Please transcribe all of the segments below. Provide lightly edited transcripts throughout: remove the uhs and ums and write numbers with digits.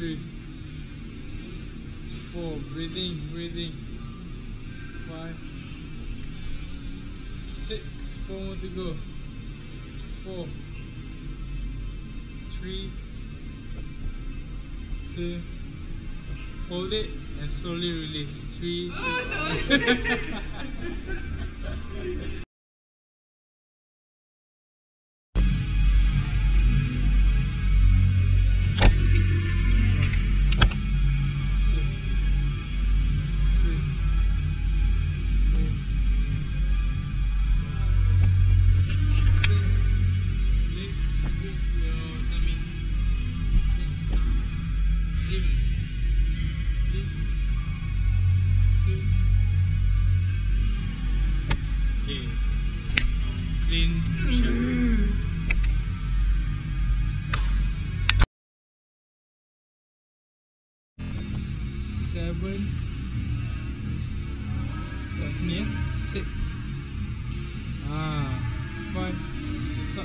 3, 4, breathing, 5, 6, 4 more to go, 4, 3, 2, hold it and slowly release, 3, clean push-up. 7, that's near, 6, 5, tak,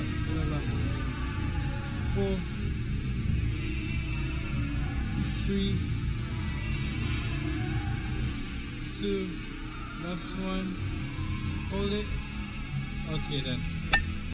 4, 3, 2, last one, hold it, okay done.